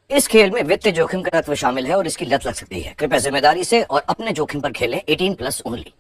इस खेल में वित्तीय जोखिम का तत्व शामिल है और इसकी लत लग सकती है। कृपया जिम्मेदारी से और अपने जोखिम पर खेलें। 18+ ओनली।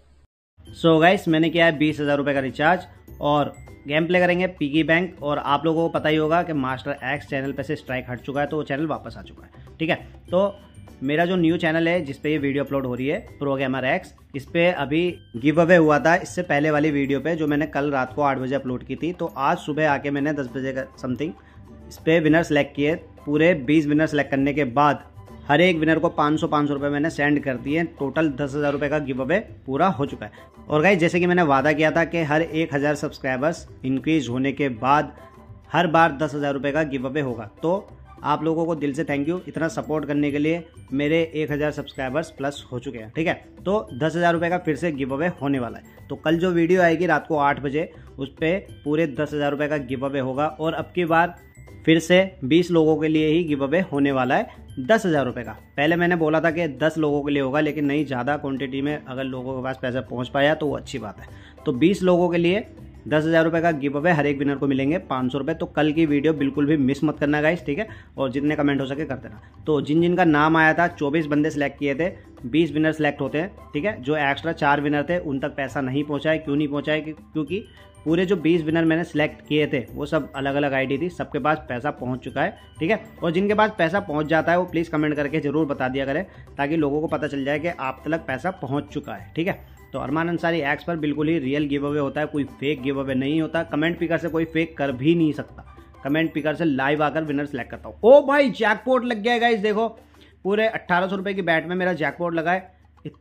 सो गाइस, मैंने किया है 20,000 रुपये का रिचार्ज और गेम प्ले करेंगे पिगी बैंक। और आप लोगों को पता ही होगा कि मास्टर एक्स चैनल पे से स्ट्राइक हट चुका है, तो वो चैनल वापस आ चुका है। ठीक है, तो मेरा जो न्यू चैनल है जिस पे ये वीडियो अपलोड हो रही है, प्रो गेमर एक्स, इस पे अभी गिव अवे हुआ था इससे पहले वाली वीडियो पे, जो मैंने कल रात को 8 बजे अपलोड की थी। तो आज सुबह आके मैंने 10 बजे का समथिंग इस पे विनर सेलेक्ट किए। पूरे 20 विनर सेलेक्ट करने के बाद हर एक विनर को 500 रुपये मैंने सेंड कर दिए। टोटल 10,000 रुपये का गिव अवे पूरा हो चुका है। और गाइस, जैसे कि मैंने वादा किया था कि हर 1000 सब्सक्राइबर्स इंक्रीज होने के बाद हर बार 10,000 रुपये का गिव अवे होगा। तो आप लोगों को दिल से थैंक यू, इतना सपोर्ट करने के लिए। मेरे 1000 सब्सक्राइबर्स प्लस हो चुके हैं। ठीक है, तो 10,000 रुपये का फिर से गिव अवे होने वाला है। तो कल जो वीडियो आएगी रात को 8 बजे, उस पर पूरे 10,000 रुपये का गिव अवे होगा। और अब की बार फिर से 20 लोगों के लिए ही गिव अवे होने वाला है 10,000 रुपये का। पहले मैंने बोला था कि 10 लोगों के लिए होगा, लेकिन नहीं, ज़्यादा क्वांटिटी में अगर लोगों के पास पैसा पहुंच पाया तो वो अच्छी बात है। तो 20 लोगों के लिए 10,000 रुपये का गिव अवे, हर एक विनर को मिलेंगे 500 रुपये। तो कल की वीडियो बिल्कुल भी मिस मत करना गाइस, ठीक है। और जितने कमेंट हो सके कर देना। तो जिन जिन का नाम आया था, 24 बंदे सेलेक्ट किए थे, 20 विनर सेलेक्ट होते हैं। ठीक है, जो एक्स्ट्रा 4 विनर थे उन तक पैसा नहीं पहुँचा है। क्यों नहीं पहुँचा है? क्योंकि पूरे जो 20 विनर मैंने सेलेक्ट किए थे वो सब अलग अलग आईडी थी, सबके पास पैसा पहुंच चुका है। ठीक है, और जिनके पास पैसा पहुंच जाता है वो प्लीज़ कमेंट करके जरूर बता दिया करें, ताकि लोगों को पता चल जाए कि आप तक पैसा पहुंच चुका है। ठीक है, तो अरमान अंसारी एक्स पर बिल्कुल ही रियल गिव अवे होता है, कोई फेक गिव अवे नहीं होता। कमेंट पिकर से कोई फेक कर भी नहीं सकता। कमेंट पिकर से लाइव आकर विनर सेलेक्ट करता हूँ। ओ भाई, जैकपॉट लग गया है गाइस, देखो पूरे 1800 रुपये की बैट में मेरा जैकपॉट लगा है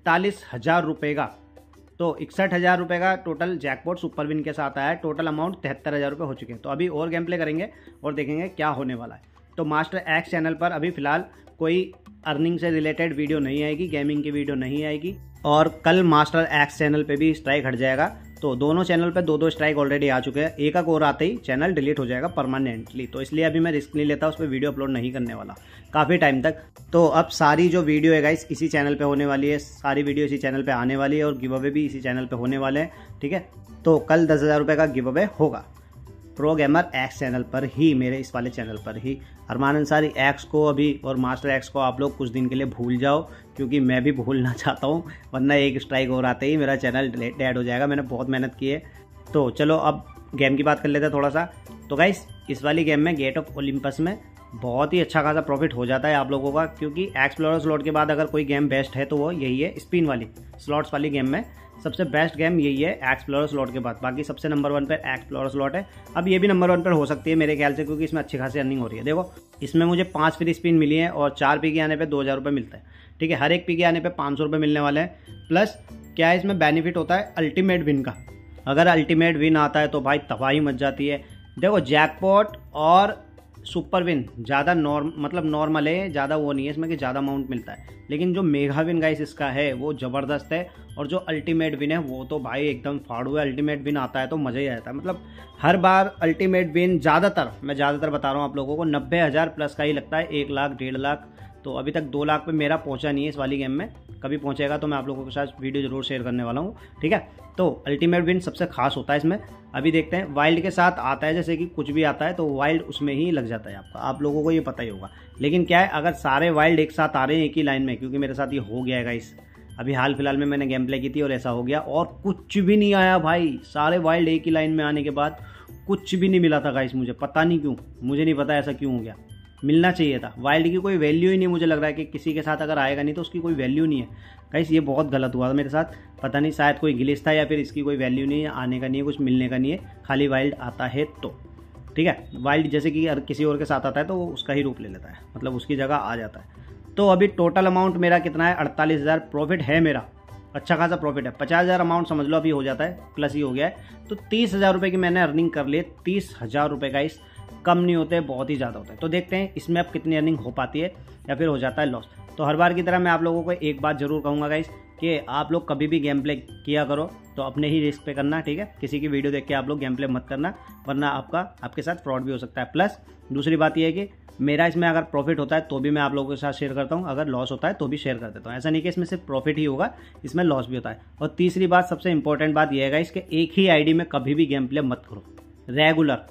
41,000 रुपये का। तो 61,000 रुपये का टोटल जैकपॉट सुपर विन के साथ आया है। टोटल अमाउंट 73,000 रुपये हो चुके हैं। तो अभी और गेम प्ले करेंगे और देखेंगे क्या होने वाला है। तो मास्टर एक्स चैनल पर अभी फिलहाल कोई अर्निंग से रिलेटेड वीडियो नहीं आएगी, गेमिंग की वीडियो नहीं आएगी। और कल मास्टर एक्स चैनल पे भी स्ट्राइक हट जाएगा। तो दोनों चैनल पे 2-2 स्ट्राइक ऑलरेडी आ चुके हैं। एक और आते ही चैनल डिलीट हो जाएगा परमानेंटली। तो इसलिए अभी मैं रिस्क नहीं लेता, उस पर वीडियो अपलोड नहीं करने वाला काफ़ी टाइम तक। तो अब सारी जो वीडियो है गाइस इसी चैनल पे होने वाली है, सारी वीडियो इसी चैनल पे आने वाली है और गिव अवे भी इसी चैनल पे होने वाले हैं। ठीक है, तो कल 10,000 रुपये का गिव अवे होगा प्रो गेमर एक्स चैनल पर ही, मेरे इस वाले चैनल पर ही। अरमान अंसारी एक्स को अभी और मास्टर एक्स को आप लोग कुछ दिन के लिए भूल जाओ, क्योंकि मैं भी भूलना चाहता हूँ, वरना एक स्ट्राइक और आते ही मेरा चैनल डेड हो जाएगा। मैंने बहुत मेहनत की है। तो चलो अब गेम की बात कर लेते हैं थोड़ा सा। तो गाइस, इस वाली गेम में गेट ऑफ ओलंपस में बहुत ही अच्छा खासा प्रॉफिट हो जाता है आप लोगों का, क्योंकि एक्सप्लोरर स्लॉट के बाद अगर कोई गेम बेस्ट है तो वो यही है। स्पिन वाली स्लॉट्स वाली गेम में सबसे बेस्ट गेम यही है एक्सप्लोरर स्लॉट के बाद। बाकी सबसे नंबर 1 पर एक्सप्लोरर स्लॉट है। अब ये भी नंबर 1 पर हो सकती है मेरे ख्याल से, क्योंकि इसमें अच्छी खासी अर्निंग हो रही है। देखो, इसमें मुझे 5 फ्री स्पिन मिली है और 4 पी के आने पे 2,000 रुपये मिलता है। ठीक है, हर एक पी के आने पे 500 रुपये मिलने वाले हैं। प्लस क्या है, इसमें बेनिफिट होता है अल्टीमेट विन का। अगर अल्टीमेट विन आता है तो भाई तबाही मच जाती है। देखो, जैकपॉट और सुपर विन ज़्यादा नॉर्मल है, ज़्यादा वो नहीं है इसमें कि ज़्यादा अमाउंट मिलता है। लेकिन जो मेगा विन गाइस इसका है वो ज़बरदस्त है। और जो अल्टीमेट विन है वो तो भाई एकदम फाड़ू है। अल्टीमेट विन आता है तो मज़ा ही आता है। मतलब हर बार अल्टीमेट विन मैं ज़्यादातर बता रहा हूँ आप लोगों को 90,000 प्लस का ही लगता है। 1 लाख 1.5 लाख। तो अभी तक 2 लाख पे मेरा पहुंचा नहीं है इस वाली गेम में। कभी पहुंचेगा तो मैं आप लोगों के साथ वीडियो जरूर शेयर करने वाला हूं। ठीक है, तो अल्टीमेट विन सबसे खास होता है इसमें। अभी देखते हैं, वाइल्ड के साथ आता है, जैसे कि कुछ भी आता है तो वाइल्ड उसमें ही लग जाता है आपका, आप लोगों को ये पता ही होगा। लेकिन क्या है, अगर सारे वाइल्ड एक साथ आ रहे हैं एक ही लाइन में, क्योंकि मेरे साथ ये हो गया है गाइस, अभी हाल फिलहाल में मैंने गेम प्ले की थी और ऐसा हो गया और कुछ भी नहीं आया भाई। सारे वाइल्ड एक ही लाइन में आने के बाद कुछ भी नहीं मिला था गाइस मुझे, पता नहीं क्यों, मुझे नहीं पता ऐसा क्यों हो गया। मिलना चाहिए था। वाइल्ड की कोई वैल्यू ही नहीं, मुझे लग रहा है कि किसी के साथ अगर आएगा नहीं तो उसकी कोई वैल्यू नहीं है गाइस। ये बहुत गलत हुआ था मेरे साथ, पता नहीं, शायद कोई ग्लिच था या फिर इसकी कोई वैल्यू नहीं है, आने का नहीं है, कुछ मिलने का नहीं है, खाली वाइल्ड आता है तो। ठीक है, वाइल्ड जैसे कि किसी और के साथ आता है तो वो उसका ही रूप ले लेता है, मतलब उसकी जगह आ जाता है। तो अभी टोटल अमाउंट मेरा कितना है, 48,000 प्रॉफिट है मेरा, अच्छा खासा प्रॉफिट है। 50,000 अमाउंट समझ लो अभी हो जाता है, प्लस ही हो गया है। तो 30,000 रुपये की मैंने अर्निंग कर ली। 30,000 रुपये का इस कम नहीं होते, बहुत ही ज़्यादा होता है। तो देखते हैं इसमें अब कितनी अर्निंग हो पाती है या फिर हो जाता है लॉस। तो हर बार की तरह मैं आप लोगों को एक बात जरूर कहूँगा गाइस, कि आप लोग कभी भी गेम प्ले किया करो तो अपने ही रिस्क पे करना। ठीक है, किसी की वीडियो देख के आप लोग गेम प्ले मत करना, वरना आपके साथ फ्रॉड भी हो सकता है। प्लस दूसरी बात यह है कि मेरा इसमें अगर प्रॉफिट होता है तो भी मैं आप लोगों के साथ शेयर करता हूँ, अगर लॉस होता है तो भी शेयर कर देता हूँ। ऐसा नहीं कि इसमें सिर्फ प्रॉफिट ही होगा, इसमें लॉस भी होता है। और तीसरी बात, सबसे इंपॉर्टेंट बात यह है गाइस कि एक ही आईडी में कभी भी गेम प्ले मत करो। रेगुलर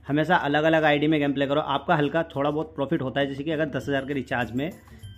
हमेशा अलग अलग आईडी में गेम प्ले करो, आपका हल्का थोड़ा बहुत प्रॉफिट होता है। जैसे कि अगर 10,000 के रिचार्ज में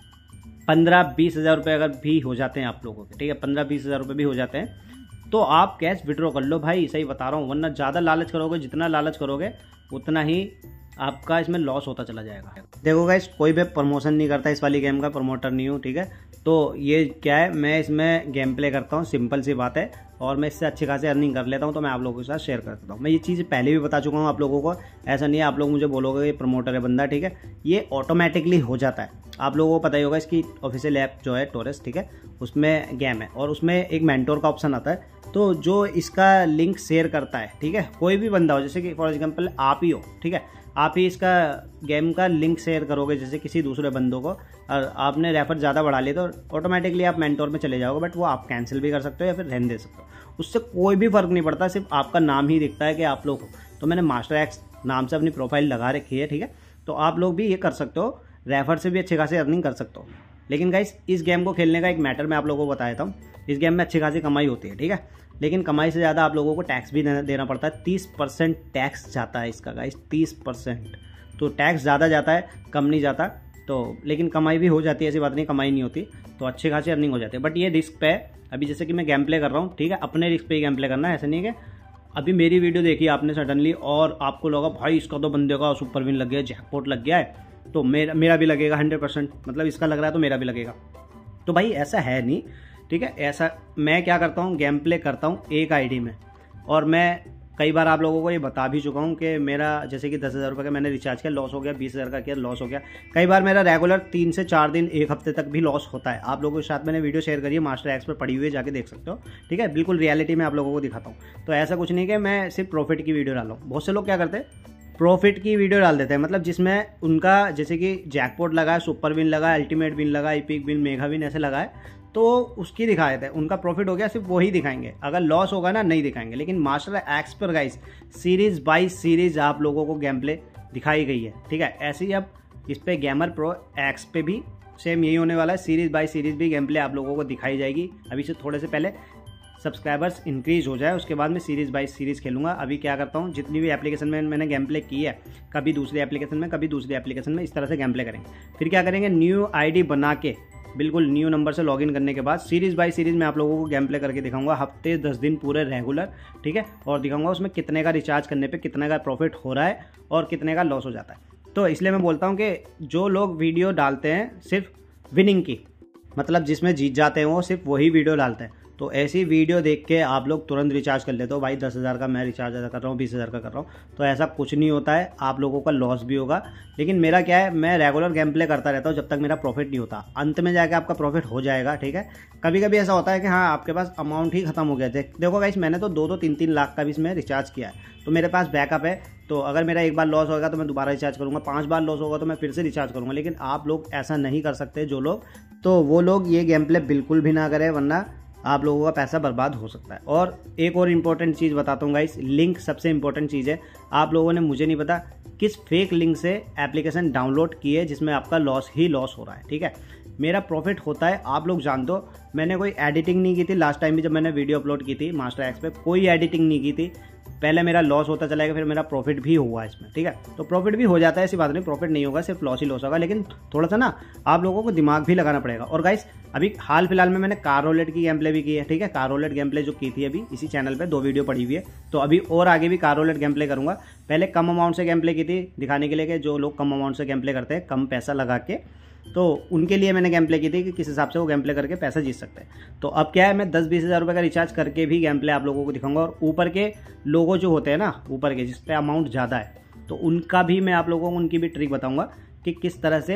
15-20 हज़ार रुपये अगर भी हो जाते हैं आप लोगों के, ठीक है, 15-20 हज़ार रुपये भी हो जाते हैं, तो आप कैश विड्रॉ कर लो भाई, सही बता रहा हूँ। वरना ज़्यादा लालच करोगे, जितना लालच करोगे उतना ही आपका इसमें लॉस होता चला जाएगा। देखो गाइस, कोई भी प्रमोशन नहीं करता, इस वाली गेम का प्रमोटर नहीं हूँ, ठीक है। तो ये क्या है, मैं इसमें गेम प्ले करता हूँ, सिंपल सी बात है, और मैं इससे अच्छी खासी अर्निंग कर लेता हूँ, तो मैं आप लोगों के साथ शेयर कर देता हूँ। मैं ये चीज़ पहले भी बता चुका हूँ आप लोगों को, ऐसा नहीं है आप लोग मुझे बोलोगे ये प्रमोटर है बंदा, ठीक है। ये ऑटोमेटिकली हो जाता है, आप लोगों को पता ही होगा। इसकी ऑफिशियल ऐप जो है टोरस, ठीक है, उसमें गेम है और उसमें एक मेंटोर का ऑप्शन आता है। तो जो इसका लिंक शेयर करता है, ठीक है, कोई भी बंदा हो, जैसे कि फॉर एग्जाम्पल आप ही हो, ठीक है, आप ही इसका गेम का लिंक शेयर करोगे जैसे किसी दूसरे बंदों को, और आपने रेफर ज़्यादा बढ़ा लिया तो ऑटोमेटिकली आप मेंटोर में चले जाओगे। बट वो आप कैंसिल भी कर सकते हो या फिर रहने दे सकते हो, उससे कोई भी फर्क नहीं पड़ता, सिर्फ आपका नाम ही दिखता है कि आप लोग हो। तो मैंने मास्टर एक्स नाम से अपनी प्रोफाइल लगा रखी है, ठीक है। तो आप लोग भी ये कर सकते हो, रेफर से भी अच्छे खासी अर्निंग कर सकते हो। लेकिन गाइस, इस गेम को खेलने का एक मैटर मैं आप लोगों को बताता हूँ। इस गेम में अच्छी खासी कमाई होती है, ठीक है, लेकिन कमाई से ज़्यादा आप लोगों को टैक्स भी देना पड़ता है। 30% टैक्स जाता है इसका गाइस, 30%। तो टैक्स ज़्यादा जाता है, कम नहीं जाता। तो लेकिन कमाई भी हो जाती है, ऐसी बात नहीं कमाई नहीं होती, तो अच्छी खासी अर्निंग हो जाती है। बट ये रिस्क पे है। अभी जैसे कि मैं गेम प्ले कर रहा हूँ, ठीक है, अपने रिस्क पे ही गेम प्ले करना है, ऐसा नहीं है कि अभी मेरी वीडियो देखी आपने सडनली और आपको लगा भाई इसका तो बंदे का सुपर विन लग गया, जैकपॉट लग गया है, तो मेरा भी लगेगा 100%, मतलब इसका लग रहा है तो मेरा भी लगेगा। तो भाई ऐसा है नहीं, ठीक है। ऐसा मैं क्या करता हूँ, गेम प्ले करता हूँ एक आईडी में, और मैं कई बार आप लोगों को ये बता भी चुका हूँ कि मेरा जैसे कि 10,000 रुपये का मैंने रिचार्ज किया, लॉस हो गया, 20,000 का किया, लॉस हो गया। कई बार मेरा रेगुलर 3 से 4 दिन, 1 हफ्ते तक भी लॉस होता है। आप लोगों के साथ मैंने वीडियो शेयर करी है, मास्टर एक्स पर पड़ी हुई है, जाके देख सकते हो, ठीक है। बिल्कुल रियलिटी में आप लोगों को दिखाता हूँ। तो ऐसा कुछ नहीं कि मैं सिर्फ प्रॉफिट की वीडियो डालूँ। बहुत से लोग क्या करते हैं, प्रॉफिट की वीडियो डाल देते हैं, मतलब जिसमें उनका जैसे कि जैकपॉट लगा है, सुपर विन लगा है, अल्टीमेट विन लगा है, इपिक विन, मेगा विन ऐसे लगा है, तो उसकी दिखा देते हैं। उनका प्रॉफिट हो गया सिर्फ वही दिखाएंगे, अगर लॉस होगा ना नहीं दिखाएंगे। लेकिन मास्टर एक्स पर गाइस सीरीज बाई सीरीज आप लोगों को गेम प्ले दिखाई गई है, ठीक है। ऐसे ही अब इस पे गेमर प्रो एक्स पे भी सेम यही होने वाला है, सीरीज बाई सीरीज भी गेम प्ले आप लोगों को दिखाई जाएगी। अभी से थोड़े से पहले सब्सक्राइबर्स इंक्रीज हो जाए, उसके बाद मैं सीरीज बाई सीरीज खेलूंगा। अभी क्या करता हूँ, जितनी भी एप्लीकेशन में मैंने गेम प्ले की है, कभी दूसरी एप्लीकेशन में, कभी दूसरी एप्लीकेशन में, इस तरह से गेम प्ले करेंगे। फिर क्या करेंगे, न्यू आईडी बना के बिल्कुल न्यू नंबर से लॉगिन करने के बाद सीरीज बाय सीरीज मैं आप लोगों को गेम प्ले करके दिखाऊंगा, हफ्ते 10 दिन पूरे रेगुलर, ठीक है। और दिखाऊंगा उसमें कितने का रिचार्ज करने पे कितने का प्रॉफिट हो रहा है और कितने का लॉस हो जाता है। तो इसलिए मैं बोलता हूँ कि जो लोग वीडियो डालते हैं सिर्फ विनिंग की, मतलब जिसमें जीत जाते हैं, वो सिर्फ वही वीडियो डालते हैं। तो ऐसी वीडियो देख के आप लोग तुरंत रिचार्ज कर लेते हो, भाई 10,000 का मैं रिचार्ज कर रहा हूँ, 20,000 का कर रहा हूँ, तो ऐसा कुछ नहीं होता है, आप लोगों का लॉस भी होगा। लेकिन मेरा क्या है, मैं रेगुलर गेम प्ले करता रहता हूँ जब तक मेरा प्रॉफिट नहीं होता। अंत में जाके आपका प्रॉफिट हो जाएगा, ठीक है। कभी कभी ऐसा होता है कि हाँ आपके पास अमाउंट ही खत्म हो गया। देखो गाइस, मैंने तो 2-2, 3-3 लाख का भी इसमें रिचार्ज किया है, तो मेरे पास बैकअप है। तो अगर मेरा एक बार लॉस होगा तो मैं दोबारा रिचार्ज करूँगा, 5 बार लॉस होगा तो मैं फिर से रिचार्ज करूँगा। लेकिन आप लोग ऐसा नहीं कर सकते जो लोग, तो वो लोग ये गेम प्ले बिल्कुल भी ना करें, वरना आप लोगों का पैसा बर्बाद हो सकता है। और एक और इम्पोर्टेंट चीज़ बताता हूँ गाइस, लिंक सबसे इम्पोर्टेंट चीज़ है। आप लोगों ने, मुझे नहीं पता किस फेक लिंक से एप्लीकेशन डाउनलोड की है जिसमें आपका लॉस ही लॉस हो रहा है, ठीक है। मेरा प्रॉफिट होता है, आप लोग जान दो। मैंने कोई एडिटिंग नहीं की थी, लास्ट टाइम भी जब मैंने वीडियो अपलोड की थी मास्टर एक्स पे, कोई एडिटिंग नहीं की थी। पहले मेरा लॉस होता चला गया, फिर मेरा प्रॉफिट भी हुआ इसमें, ठीक है। तो प्रॉफिट भी हो जाता है, ऐसी बात नहीं, प्रॉफिट नहीं होगा, सिर्फ लॉस ही लॉस होगा। लेकिन थोड़ा सा ना आप लोगों को दिमाग भी लगाना पड़ेगा। और गाइस, अभी हाल फिलहाल में मैंने कार रोलेट की गेम प्ले भी की है, ठीक है। कार रोलेट गेम प्ले जो की थी अभी इसी चैनल पे 2 वीडियो पड़ी हुई है, तो अभी और आगे भी कार रोलेट गेम प्ले करूंगा। पहले कम अमाउंट से गेम प्ले की थी, दिखाने के लिए कि जो लोग कम अमाउंट से गेम प्ले करते हैं, कम पैसा लगा के, तो उनके लिए मैंने गेम प्ले की थी कि किस हिसाब से वो गेम प्ले करके पैसा जीत सकते हैं। तो अब क्या है, मैं 10-20 हज़ार रुपये का रिचार्ज करके भी गेम प्ले आप लोगों को दिखाऊंगा। और ऊपर के लोगों जो होते हैं ना, ऊपर के जिस पे अमाउंट ज़्यादा है, तो उनका भी मैं आप लोगों को उनकी भी ट्रिक बताऊंगा कि किस तरह से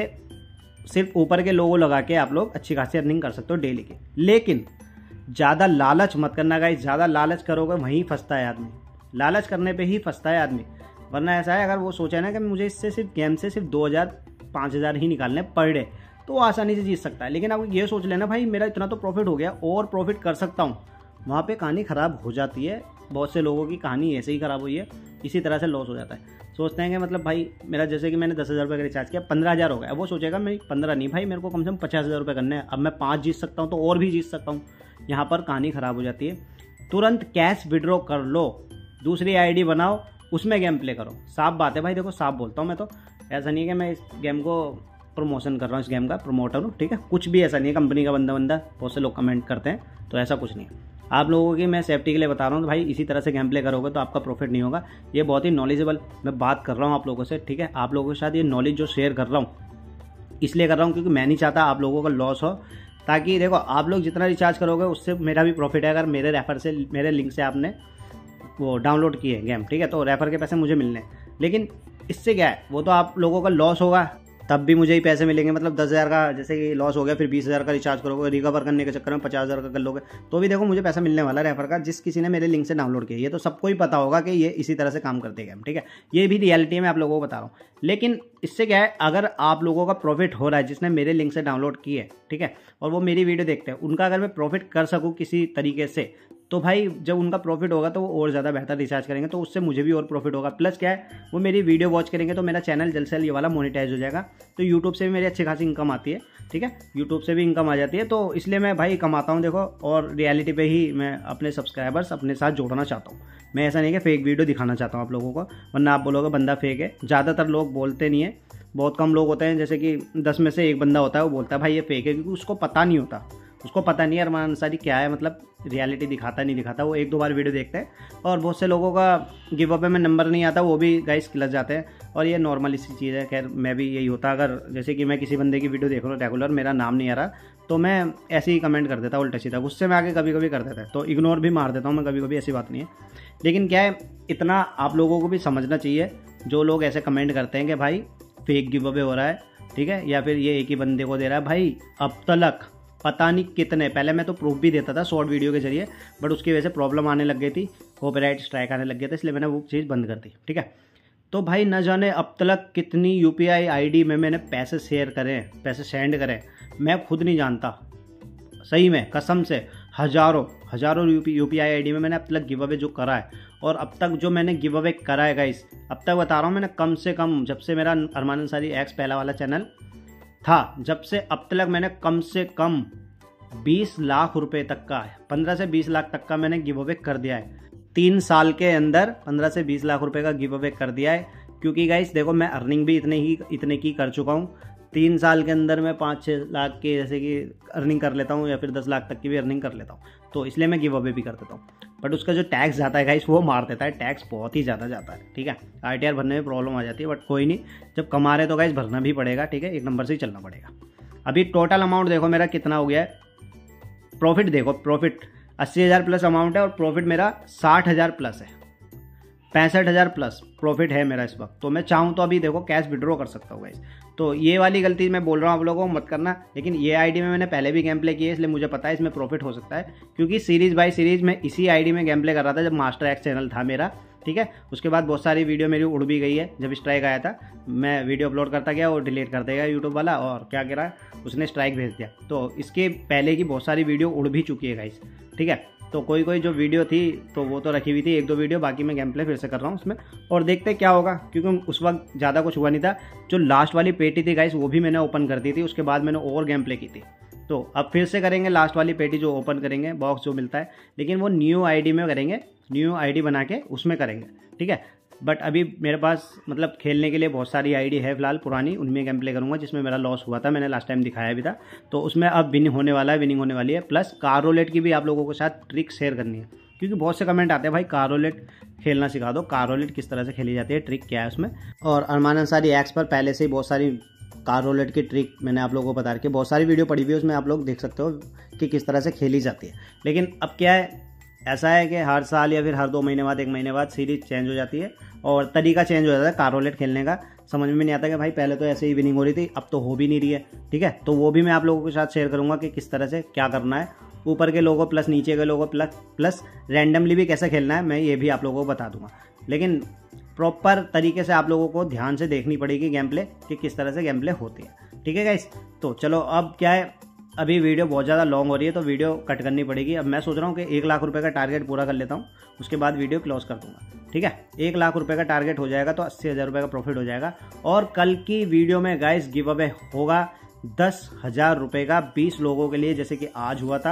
सिर्फ ऊपर के लोगों लगा के आप लोग अच्छी खासी अर्निंग कर सकते हो डेली की। लेकिन ज़्यादा लालच मत करना गाइस, ज़्यादा लालच करोगे वहीं फंसता है आदमी, लालच करने पर ही फंसता है आदमी। वरना ऐसा है, अगर वो सोचा ना कि मुझे इससे सिर्फ गेम से सिर्फ 2,000-5,000 ही निकालने पर डे, तो वो आसानी से जीत सकता है। लेकिन आप ये सोच लेना भाई मेरा इतना तो प्रॉफिट हो गया और प्रॉफिट कर सकता हूँ, वहाँ पे कहानी ख़राब हो जाती है। बहुत से लोगों की कहानी ऐसे ही ख़राब हुई है, इसी तरह से लॉस हो जाता है। सोचते हैं कि मतलब भाई मेरा, जैसे कि मैंने 10,000 रुपये का रिचार्ज किया, 15,000 हो गया। वो सोचेगा मैं 15 नहीं भाई, मेरे को कम से कम 50,000 रुपये करने हैं, अब मैं 5 जीत सकता हूँ तो और भी जीत सकता हूँ। यहाँ पर कहानी ख़राब हो जाती है। तुरंत कैश विड्रॉ कर लो, दूसरी आईडी बनाओ उसमें गेम प्ले करो। साफ बात है भाई, देखो साफ बोलता हूँ मैं तो, ऐसा नहीं है कि मैं इस गेम को प्रमोशन कर रहा हूँ, इस गेम का प्रमोटर हूँ, ठीक है, कुछ भी ऐसा नहीं है। कंपनी का बंदा बहुत से लोग कमेंट करते हैं, तो ऐसा कुछ नहीं है। आप लोगों की मैं सेफ्टी के लिए बता रहा हूँ, तो भाई इसी तरह से गेम प्ले करोगे तो आपका प्रॉफिट नहीं होगा। ये बहुत ही नॉलेजेबल मैं बात कर रहा हूँ आप लोगों से, ठीक है। आप लोगों के साथ ये नॉलेज जो शेयर कर रहा हूँ इसलिए कर रहा हूँ क्योंकि मैं नहीं चाहता आप लोगों का लॉस हो, ताकि देखो आप लोग जितना रिचार्ज करोगे उससे मेरा भी प्रॉफिट है। अगर मेरे रेफर से, मेरे लिंक से आपने वो डाउनलोड किए गेम, ठीक है, तो रेफर के पैसे मुझे मिलने हैं। लेकिन इससे क्या है, वो तो आप लोगों का लॉस होगा तब भी मुझे ही पैसे मिलेंगे। मतलब 10,000 का जैसे कि लॉस हो गया, फिर 20,000 का रिचार्ज करोगे, रिकवर करने के चक्कर में 50,000 का कर लोगे, तो भी देखो मुझे पैसा मिलने वाला है रेफर का, जिस किसी ने मेरे लिंक से डाउनलोड किया। ये तो सबको ही पता होगा कि ये इसी तरह से काम करते हैं गेम, ठीक है। ये भी रियलिटी में आप लोगों को बता रहा हूँ। लेकिन इससे क्या है, अगर आप लोगों का प्रॉफिट हो रहा है जिसने मेरे लिंक से डाउनलोड की है, ठीक है, और वो मेरी वीडियो देखते हैं, उनका अगर मैं प्रॉफिट कर सकूँ किसी तरीके से, तो भाई जब उनका प्रॉफिट होगा तो वो और ज़्यादा बेहतर रिचार्ज करेंगे, तो उससे मुझे भी और प्रॉफिट होगा। प्लस क्या है, वो मेरी वीडियो वॉच करेंगे तो मेरा चैनल जल्द से जल्द ये वाला मोनेटाइज हो जाएगा। तो यूट्यूब से भी मेरी अच्छी खासी इनकम आती है, ठीक है, यूट्यूब से भी इनकम आ जाती है। तो इसलिए मैं भाई कमाता हूँ देखो, और रियलिटी पे ही मैं अपने सब्सक्राइबर्स अपने साथ जोड़ना चाहता हूँ। मैं ऐसा नहीं कि फेक वीडियो दिखाना चाहता हूँ आप लोगों को, वरना आप बोलोगे बंदा फेक है। ज़्यादातर लोग बोलते नहीं है, बहुत कम लोग होते हैं, जैसे कि 10 में से 1 बंदा होता है वो बोलता है भाई ये फेक है, क्योंकि उसको पता नहीं होता, उसको पता नहीं है अरमान अंसारी क्या है, मतलब रियलिटी दिखाता नहीं दिखाता। वो 1-2 बार वीडियो देखते हैं, और बहुत से लोगों का गिव अप में नंबर नहीं आता, वो भी गाइस किलस जाते हैं, और ये नॉर्मल इसी चीज़ है। खैर मैं भी यही होता, अगर जैसे कि मैं किसी बंदे की वीडियो देख रहा हूँ रेगुलर, मेरा नाम नहीं आ रहा, तो मैं ऐसे ही कमेंट कर देता उल्टा सीधा, गुस्से में आके कभी कभी कर देता है, तो इग्नोर भी मार देता हूँ मैं कभी कभी, ऐसी बात नहीं है। लेकिन क्या है, इतना आप लोगों को भी समझना चाहिए, जो लोग ऐसे कमेंट करते हैं कि भाई फेक गिव अवे हो रहा है, ठीक है, या फिर ये एक ही बंदे को दे रहा है, भाई अब तक पता नहीं कितने, पहले मैं तो प्रूफ भी देता था शॉर्ट वीडियो के जरिए, बट उसकी वजह से प्रॉब्लम आने लग गई थी, कॉपीराइट स्ट्राइक आने लग गया था, इसलिए मैंने वो चीज़ बंद कर दी, ठीक है। तो भाई न जाने अब तक कितनी UPI ID में मैंने पैसे शेयर करें, पैसे सेंड करें, मैं खुद नहीं जानता, सही में कसम से। हज़ारों UPI ID में मैंने अब तक गिव अवे जो करा है, और अब तक जो मैंने गिव अवे करा है गाइस, अब तक बता रहा हूँ मैंने कम से कम, जब से मेरा अरमान अंसारी एक्स पहला वाला चैनल था, जब से अब तक मैंने कम से कम 20 लाख रुपए तक का, 15 से 20 लाख तक का मैंने गिव अवे कर दिया है। 3 साल के अंदर 15 से 20 लाख रुपए का गिव अवे कर दिया है, क्योंकि गाइस देखो मैं अर्निंग भी इतने की कर चुका हूँ। 3 साल के अंदर मैं 5-6 लाख के जैसे कि अर्निंग कर लेता हूँ, या फिर 10 लाख तक की भी अर्निंग कर लेता हूँ, तो इसलिए मैं गिव अवे भी कर देता हूँ। बट उसका जो टैक्स जाता है गाइस, वो मार देता है, टैक्स बहुत ही ज़्यादा जाता है, ठीक है। ITR भरने में प्रॉब्लम आ जाती है, बट कोई नहीं, जब कमा रहे तो गाइस भरना भी पड़ेगा, ठीक है, एक नंबर से ही चलना पड़ेगा। अभी टोटल अमाउंट देखो मेरा कितना हो गया है, प्रॉफिट देखो, प्रॉफिट 80,000 प्लस अमाउंट है, और प्रॉफिट मेरा 60,000 प्लस है, 65,000 प्लस प्रॉफिट है मेरा इस वक्त। तो मैं चाहूँ तो अभी देखो कैश विड्रॉ कर सकता हूँ गाइस। तो ये वाली गलती मैं बोल रहा हूँ आप लोगों को मत करना। लेकिन ये आईडी में मैंने पहले भी गेम प्ले किया है, इसलिए मुझे पता है इसमें प्रॉफिट हो सकता है, क्योंकि सीरीज बाय सीरीज मैं इसी आईडी में गेम प्ले कर रहा था जब मास्टर एक्स चैनल था मेरा, ठीक है। उसके बाद बहुत सारी वीडियो मेरी उड़ भी गई है, जब स्ट्राइक आया था मैं वीडियो अपलोड करता गया और डिलीट कर देगा यूट्यूब वाला, और क्या कह रहा है उसने स्ट्राइक भेज दिया। तो इसके पहले की बहुत सारी वीडियो उड़ भी चुकी है गाइस, ठीक है। तो कोई जो वीडियो थी तो वो तो रखी हुई थी 1-2 वीडियो, बाकी मैं गेम प्ले फिर से कर रहा हूँ उसमें, और देखते क्या होगा, क्योंकि उस वक्त ज़्यादा कुछ हुआ नहीं था। जो लास्ट वाली पेटी थी गाइस वो भी मैंने ओपन कर दी थी, उसके बाद मैंने और गेम प्ले की थी। तो अब फिर से करेंगे लास्ट वाली पेटी जो ओपन करेंगे, बॉक्स जो मिलता है, लेकिन वो न्यू आईडी में करेंगे, न्यू आईडी बना के उसमें करेंगे, ठीक है। बट अभी मेरे पास मतलब खेलने के लिए बहुत सारी आईडी है फिलहाल पुरानी, उनमें गेम प्ले करूँगा, जिसमें मेरा लॉस हुआ था, मैंने लास्ट टाइम दिखाया भी था। तो उसमें अब विनिंग होने वाला है, विनिंग होने वाली है। प्लस कार रोलेट की भी आप लोगों के साथ ट्रिक शेयर करनी है, क्योंकि बहुत से कमेंट आते हैं भाई कार रोलेट खेलना सिखा दो, कार रोलेट किस तरह से खेली जाती है, ट्रिक क्या है उसमें। और अरमान अंसारी एक्स पर पहले से ही बहुत सारी कार रोलेट की ट्रिक मैंने आप लोगों को बता रखी है, बहुत सारी वीडियो पड़ी हुई है, उसमें आप लोग देख सकते हो कि किस तरह से खेली जाती है। लेकिन अब क्या है, ऐसा है कि हर साल या फिर हर 2 महीने बाद 1 महीने बाद सीरीज चेंज हो जाती है और तरीका चेंज हो जाता है कार रोलेट खेलने का। समझ में नहीं आता कि भाई पहले तो ऐसे ही विनिंग हो रही थी, अब तो हो भी नहीं रही है, ठीक है। तो वो भी मैं आप लोगों के साथ शेयर करूंगा कि किस तरह से क्या करना है, ऊपर के लोगों प्लस नीचे के लोगों प्लस रैंडमली भी कैसे खेलना है, मैं ये भी आप लोगों को बता दूंगा। लेकिन प्रॉपर तरीके से आप लोगों को ध्यान से देखनी पड़ेगी गेम प्ले कि किस तरह से गेम प्ले होती है, ठीक है गाइस। तो चलो अब क्या है, अभी वीडियो बहुत ज़्यादा लॉन्ग हो रही है तो वीडियो कट करनी पड़ेगी। अब मैं सोच रहा हूँ कि 1 लाख रुपए का टारगेट पूरा कर लेता हूँ, उसके बाद वीडियो क्लोज कर दूंगा, ठीक है। 1 लाख रुपए का टारगेट हो जाएगा तो 80,000 रुपये का प्रॉफिट हो जाएगा। और कल की वीडियो में गाइस गिव अवे होगा 10,000 रुपये का 20 लोगों के लिए, जैसे कि आज हुआ था।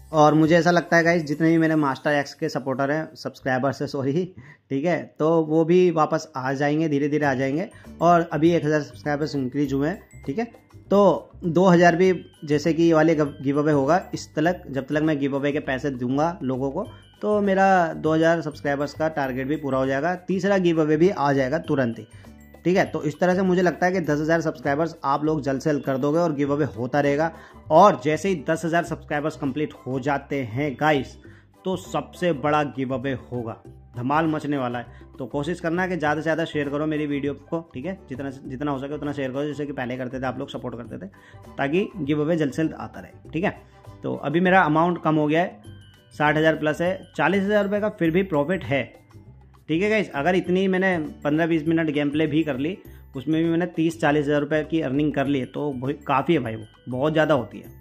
और मुझे ऐसा लगता है गाइस जितने भी मेरे मास्टर एक्स के सपोर्टर हैं, सब्सक्राइबर्स है सॉरी, ठीक है, तो वो भी वापस आ जाएंगे, धीरे धीरे आ जाएंगे। और अभी 1000 सब्सक्राइबर्स इंक्रीज हुए हैं, ठीक है, तो 2000 भी जैसे कि ये वाले गिव अवे होगा, इस तक जब तक मैं गिव अवे के पैसे दूंगा लोगों को, तो मेरा 2000 सब्सक्राइबर्स का टारगेट भी पूरा हो जाएगा, तीसरा गिव अवे भी आ जाएगा तुरंत ही, ठीक है। तो इस तरह से मुझे लगता है कि 10,000 सब्सक्राइबर्स आप लोग जल्द से जल्द कर दोगे और गिव अवे होता रहेगा। और जैसे ही 10,000 सब्सक्राइबर्स कंप्लीट हो जाते हैं गाइस, तो सबसे बड़ा गिव अवे होगा, धमाल मचने वाला है। तो कोशिश करना है कि ज़्यादा से ज़्यादा शेयर करो मेरी वीडियो को, ठीक है, जितना हो सके उतना शेयर करो, जैसे कि पहले करते थे आप लोग, सपोर्ट करते थे, ताकि गिव अवे जल्द से जल्द आता रहे, ठीक है। तो अभी मेरा अमाउंट कम हो गया है, 60,000 प्लस है, 40,000 रुपये का फिर भी प्रॉफिट है, ठीक है गाइस। अगर इतनी मैंने 15-20 मिनट गेम प्ले भी कर ली, उसमें भी मैंने 30-40 हज़ार रुपये की अर्निंग कर ली, तो काफ़ी है भाई, वो बहुत ज़्यादा होती है।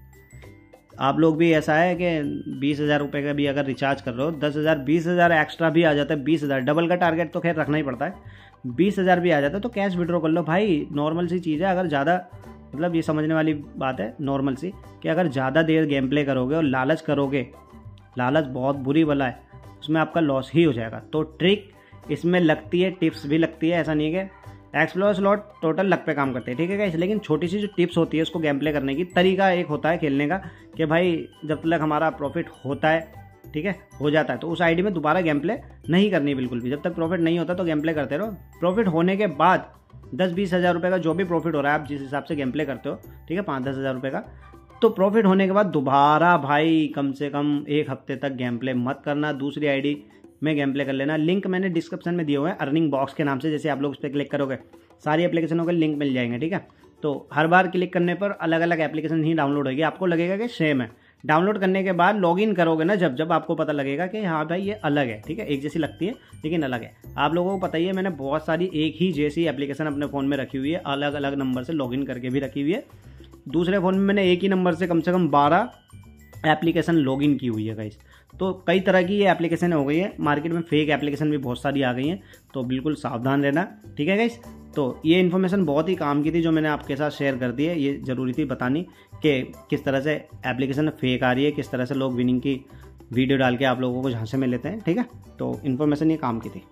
आप लोग भी ऐसा है कि 20,000 रुपये का भी अगर रिचार्ज कर रहे हो, 10,000 20,000 एक्स्ट्रा भी आ जाता है, 20,000 डबल का टारगेट तो खैर रखना ही पड़ता है, 20,000 भी आ जाता है तो कैश विड्रॉ कर लो भाई, नॉर्मल सी चीज़ है। अगर ज़्यादा मतलब ये समझने वाली बात है नॉर्मल सी, कि अगर ज़्यादा देर गेम प्ले करोगे और लालच करोगे, लालच बहुत बुरी वाला है, उसमें आपका लॉस ही हो जाएगा। तो ट्रिक इसमें लगती है, टिप्स भी लगती है, ऐसा नहीं है कि एक्सप्लोर स्लॉट टोटल लक पे काम करते हैं, ठीक है गाइस। लेकिन छोटी सी जो टिप्स होती है उसको गेम प्ले करने की तरीका एक होता है खेलने का, कि भाई जब तक हमारा प्रॉफिट होता है, ठीक है, हो जाता है, तो उस आईडी में दोबारा गेम प्ले नहीं करनी बिल्कुल भी। जब तक प्रॉफिट नहीं होता तो गेम प्ले करते रहो, प्रॉफिट होने के बाद 10-20 हज़ार रुपये का जो भी प्रॉफिट हो रहा है, आप जिस हिसाब से गेम प्ले करते हो, ठीक है, 5-10 हज़ार रुपये का, तो प्रॉफिट होने के बाद दोबारा भाई कम से कम 1 हफ्ते तक गेम प्ले मत करना, दूसरी आईडी में गेम प्ले कर लेना। लिंक मैंने डिस्क्रिप्शन में दिए हुए हैं अर्निंग बॉक्स के नाम से, जैसे आप लोग उस पर क्लिक करोगे सारी एप्लीकेशनों के लिंक मिल जाएंगे, ठीक है। तो हर बार क्लिक करने पर अलग अलग एप्लीकेशन ही डाउनलोड होगी, आपको लगेगा कि सेम है। डाउनलोड करने के बाद लॉगिन करोगे ना, जब आपको पता लगेगा कि हाँ भाई ये अलग है, ठीक है, एक जैसी लगती है लेकिन अलग है। आप लोगों को पता ही है, मैंने बहुत सारी एक ही जैसी एप्लीकेशन अपने फ़ोन में रखी हुई है, अलग अलग नंबर से लॉगिन करके भी रखी हुई है। दूसरे फ़ोन में मैंने एक ही नंबर से कम 12 एप्लीकेशन लॉगिन की हुई है गाइस। तो कई तरह की ये एप्लीकेशन हो गई है, मार्केट में फेक एप्लीकेशन भी बहुत सारी आ गई हैं, तो बिल्कुल सावधान रहना, ठीक है गाइस। तो ये इन्फॉर्मेशन बहुत ही काम की थी जो मैंने आपके साथ शेयर कर दी है, ये ज़रूरी थी बतानी कि किस तरह से एप्लीकेशन फेक आ रही है, किस तरह से लोग विनिंग की वीडियो डाल के आप लोगों को झांसे में लेते हैं, ठीक है। तो इन्फॉर्मेशन ये काम की थी।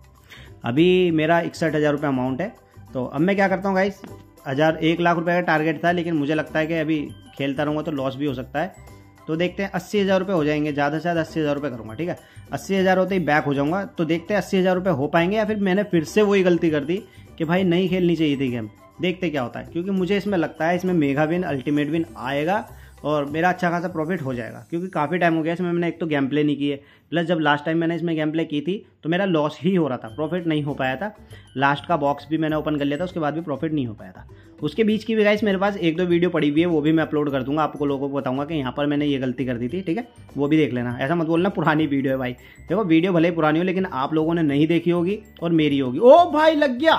अभी मेरा 61,000 रुपये अमाउंट है। तो अब मैं क्या करता हूँ गाइस, 1 लाख रुपये का टारगेट था, लेकिन मुझे लगता है कि अभी खेलता रहूँगा तो लॉस भी हो सकता है, तो देखते हैं 80,000 रुपये हो जाएंगे, ज़्यादा से ज़्यादा 80,000 रुपये करूँगा, ठीक है। 80,000 होते ही बैक हो जाऊँगा, तो देखते हैं 80,000 रुपये हो पाएंगे या फिर मैंने फिर से वही गलती कर दी कि भाई नहीं खेलनी चाहिए थी गेम। देखते क्या होता है, क्योंकि मुझे इसमें लगता है इसमें मेगा विन अल्टीमेट विन आएगा और मेरा अच्छा खासा प्रॉफिट हो जाएगा, क्योंकि काफ़ी टाइम हो गया इसमें मैंने एक तो गेम प्ले नहीं की है, प्लस जब लास्ट टाइम मैंने इसमें गेम प्ले की थी तो मेरा लॉस ही हो रहा था, प्रॉफिट नहीं हो पाया था। लास्ट का बॉक्स भी मैंने ओपन कर लिया था, उसके बाद भी प्रॉफिट नहीं हो पाया था। उसके बीच की भी गाइस मेरे पास 1-2 वीडियो पड़ी हुई है, वो भी मैं अपलोड कर दूंगा, आपको लोगों को बताऊंगा कि यहाँ पर मैंने ये गलती कर दी थी, ठीक है, वो भी देख लेना। ऐसा मत बोलना पुरानी वीडियो है भाई, देखो वीडियो भले ही पुरानी हो लेकिन आप लोगों ने नहीं देखी होगी और मेरी होगी। ओ भाई लग गया,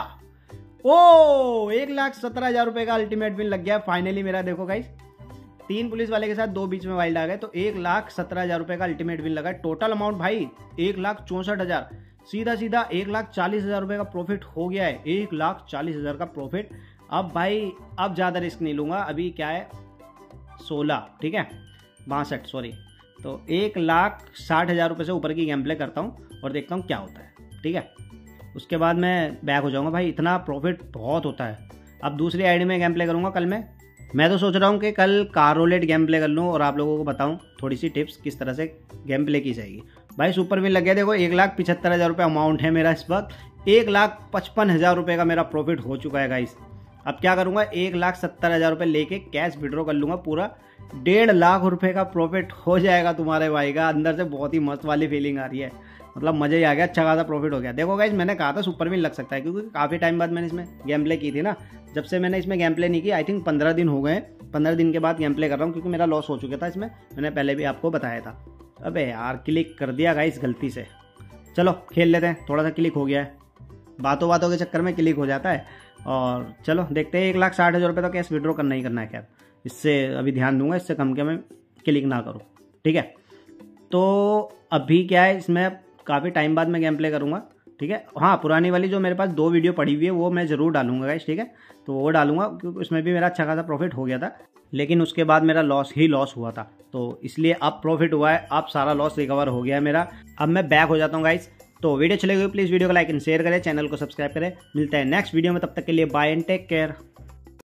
ओ 1,17,000 रुपये का अल्टीमेट विन लग गया फाइनली मेरा। देखो गाइस 3 पुलिस वाले के साथ 2 बीच में वाइल्ड आ गए, तो 1,17,000 रुपये का अल्टीमेट विन लगा। टोटल अमाउंट भाई 1,64,000, सीधा 1,40,000 रुपये का प्रॉफिट हो गया है, 1,40,000 का प्रॉफिट। अब भाई अब ज़्यादा रिस्क नहीं लूँगा, अभी क्या है 16, ठीक है 62 सॉरी, तो 1,60,000 रुपये से ऊपर की गेम प्ले करता हूँ और देखता हूँ क्या होता है, ठीक है। उसके बाद मैं बैक हो जाऊँगा भाई, इतना प्रॉफिट बहुत होता है। अब दूसरी आईडी में गेम प्ले करूँगा कल मैं तो सोच रहा हूँ कि कल कार रोलेट गेम प्ले कर लूँ और आप लोगों को बताऊँ थोड़ी सी टिप्स किस तरह से गेम प्ले की जाएगी। भाई सुपर विन लग गया, देखो 1,75,000 रुपये अमाउंट है मेरा इस वक्त, 1,55,000 रुपये का मेरा प्रॉफिट हो चुका है गाइस। अब क्या करूँगा, 1,70,000 रुपये लेके कैश विड्रॉ कर लूँगा, पूरा 1.5 लाख रुपये का प्रॉफिट हो जाएगा तुम्हारे भाई का। अंदर से बहुत ही मस्त वाली फीलिंग आ रही है, मतलब मज़ा ही आ गया, अच्छा खासा प्रॉफिट हो गया। देखो गाइस मैंने कहा था सुपर विन लग सकता है, क्योंकि काफ़ी टाइम बाद मैंने इसमें गेम प्ले की थी ना, जब से मैंने इसमें गेम प्ले नहीं की आई थिंक 15 दिन हो गए, 15 दिन के बाद गेम प्ले कर रहा हूँ, क्योंकि मेरा लॉस हो चुका था इसमें, मैंने पहले भी आपको बताया था। अबे यार क्लिक कर दिया गाइस गलती से, चलो खेल लेते हैं, थोड़ा सा क्लिक हो गया है, बातों के चक्कर में क्लिक हो जाता है। और चलो देखते हैं, 1,60,000 रुपये तो कैश विड्रॉ करना ही करना है, खैर इससे अभी ध्यान दूंगा, इससे कम के मैं क्लिक ना करूँ, ठीक है। तो अभी क्या है, इसमें काफ़ी टाइम बाद मैं गेम प्ले करूँगा, ठीक है। हाँ, पुरानी वाली जो मेरे पास 2 वीडियो पड़ी हुई है वो मैं ज़रूर डालूंगा गाइस, ठीक है। तो वो डालूंगा क्योंकि उसमें भी मेरा अच्छा खासा प्रॉफिट हो गया था, लेकिन उसके बाद मेरा लॉस ही लॉस हुआ था। तो इसलिए अब प्रॉफिट हुआ है, अब सारा लॉस रिकवर हो गया है मेरा। अब मैं बैक हो जाता हूँ गाइस। तो वीडियो चले गई, प्लीज़ वीडियो को लाइक एंड शेयर करें, चैनल को सब्सक्राइब करें। मिलते हैं नेक्स्ट वीडियो में, तब तक के लिए बाय एंड टेक केयर।